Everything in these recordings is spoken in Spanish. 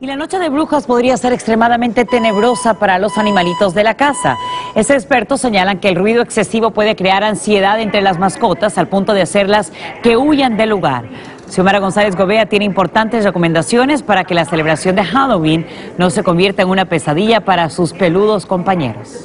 Y la noche de brujas podría ser extremadamente tenebrosa para los animalitos de la casa. Expertos señalan que el ruido excesivo puede crear ansiedad entre las mascotas al punto de hacerlas que huyan del lugar. Xiomara González Gobea tiene importantes recomendaciones para que la celebración de Halloween no se convierta en una pesadilla para sus peludos compañeros.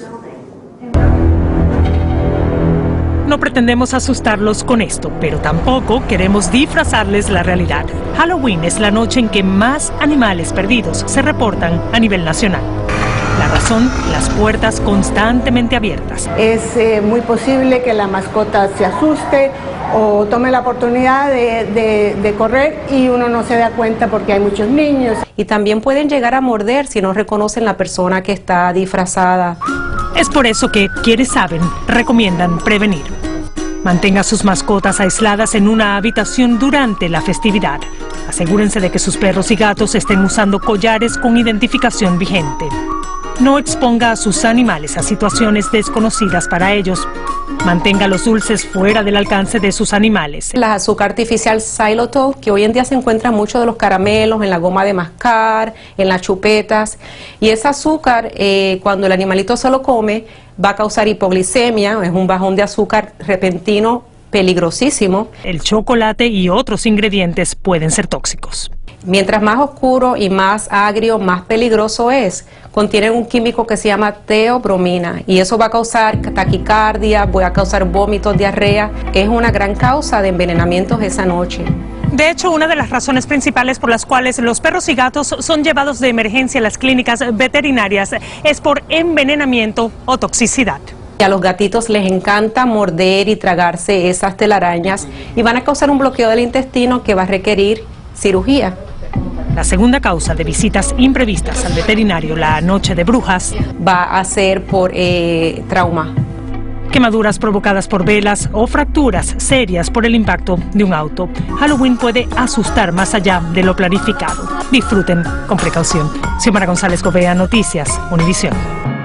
No pretendemos asustarlos con esto, pero tampoco queremos disfrazarles la realidad. Halloween es la noche en que más animales perdidos se reportan a nivel nacional. La razón, las puertas constantemente abiertas. Es muy posible que la mascota se asuste o tome la oportunidad de correr y uno no se da cuenta porque hay muchos niños. Y también pueden llegar a morder si no reconocen la persona que está disfrazada. Es por eso que quienes saben recomiendan prevenir. Mantenga sus mascotas aisladas en una habitación durante la festividad. Asegúrense de que sus perros y gatos estén usando collares con identificación vigente. No exponga a sus animales a situaciones desconocidas para ellos. Mantenga los dulces fuera del alcance de sus animales. La azúcar artificial xylitol, que hoy en día se encuentra en muchos de los caramelos, en la goma de mascar, en las chupetas. Y ese azúcar, cuando el animalito se lo come, va a causar hipoglicemia, es un bajón de azúcar repentino peligrosísimo. El chocolate y otros ingredientes pueden ser tóxicos. Mientras más oscuro y más agrio, más peligroso es. Contienen un químico que se llama teobromina y eso va a causar taquicardia, va a causar vómitos, diarrea. Es una gran causa de envenenamientos esa noche. De hecho, una de las razones principales por las cuales los perros y gatos son llevados de emergencia a las clínicas veterinarias es por envenenamiento o toxicidad. Y a los gatitos les encanta morder y tragarse esas telarañas y van a causar un bloqueo del intestino que va a requerir cirugía. La segunda causa de visitas imprevistas al veterinario la noche de brujas va a ser por trauma. Quemaduras provocadas por velas o fracturas serias por el impacto de un auto. Halloween puede asustar más allá de lo planificado. Disfruten con precaución. Xiomara González Gobea, Noticias Univisión.